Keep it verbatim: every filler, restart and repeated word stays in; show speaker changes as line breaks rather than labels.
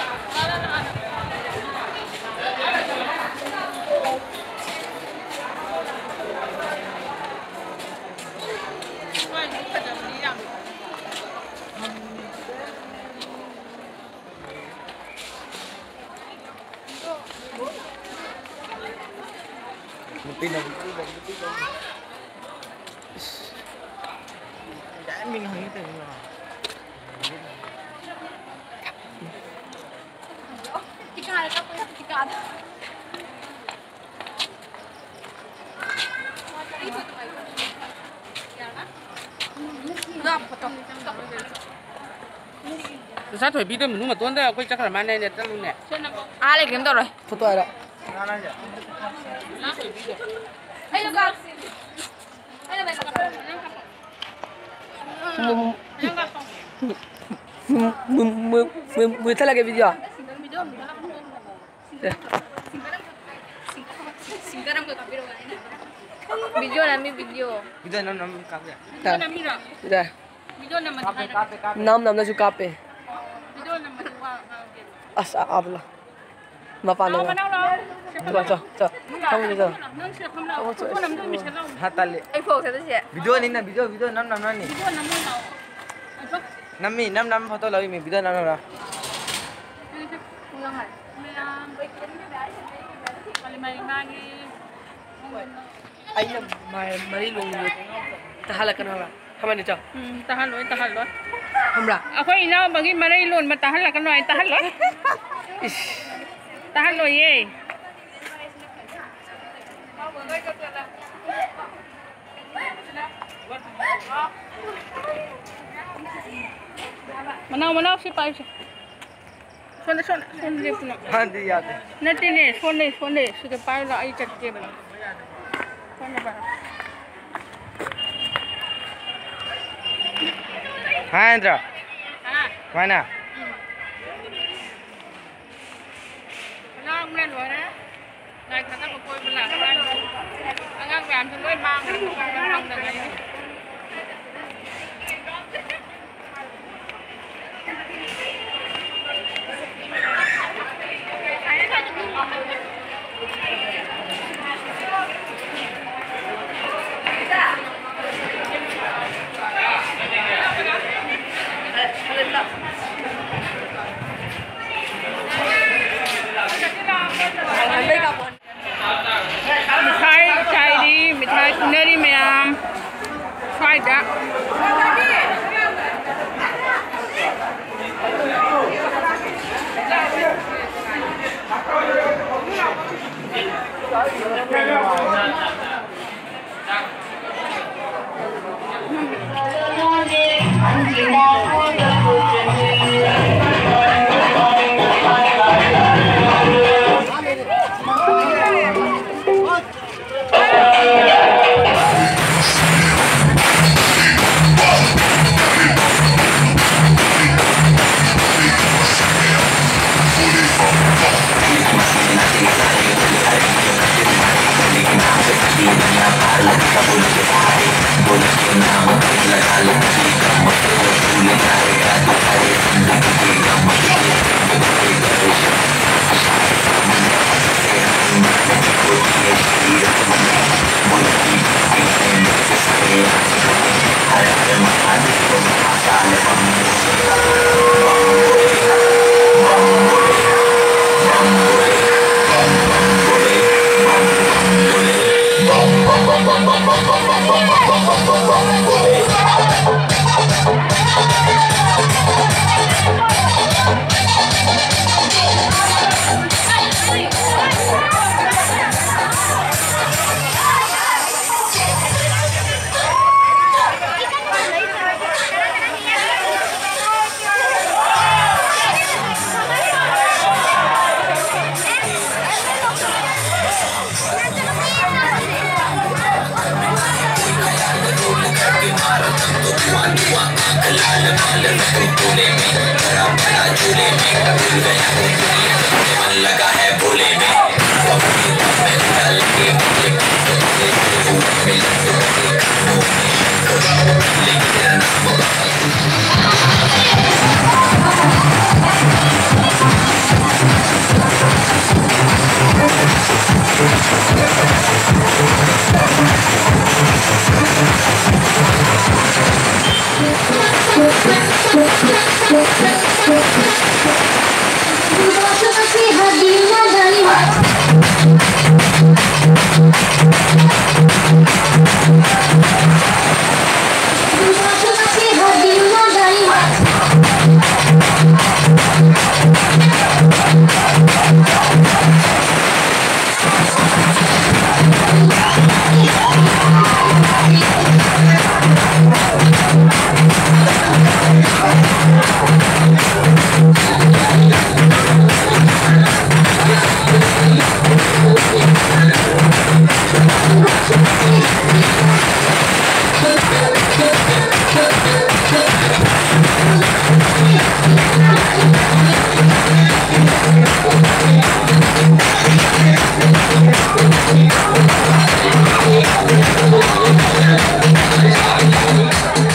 Pinang Jangan minum itu minum.
Tiga ada apa ya? Tiga ada.
Sao thổi bí đâm đúng mà tuấn đây, quay chắc là mai này nè, chắc luôn nè.
À, lại kiếm đâu rồi?
Foto ada.
Ayo kak. Ayo baik kak.
Mười lagi video.
Singkaran ke kapiro kan ini. Video nami video.
Video nam nam kape.
Video nami ra.
Dah.
Video nama
Kape kape kape. Nam nam na juga kape.
Video nama dua.
Asa abla. Mapano. Coba coba coba. Kamu ni coba. Kamu coba. Hatali.
Ai phô thế chứ?
Video ni na video video nam nam na ni.
Video nama nào?
Nami nam nam photo lagi mi video nam nam na.
Ulang hai.
Ay na mai mari long ni. Tahalakan hala. Kamu ni coba.
Hmm, tahan loh, tahan loh.
Hamra.
Ako ina bagi maray lun, matahan lah kan loh, tahan loh. Tahan loh ye. Mana mana si pai si. Sone sone sone dia punya.
हाँ दी याद है
Nanti ni sone sone sudah pai lah ai cakap dia. Sone bah.
हाँ Indira
Ah.
mana
Nó không nên rồi đó. Này người ta có coi bên là cái anh ăn làm thì mới mang không không được này. Mithai chai đi, mithai nơ đi mẹ. Khoai đã.
लगा है भोले में लेकिन
哎
Thank you.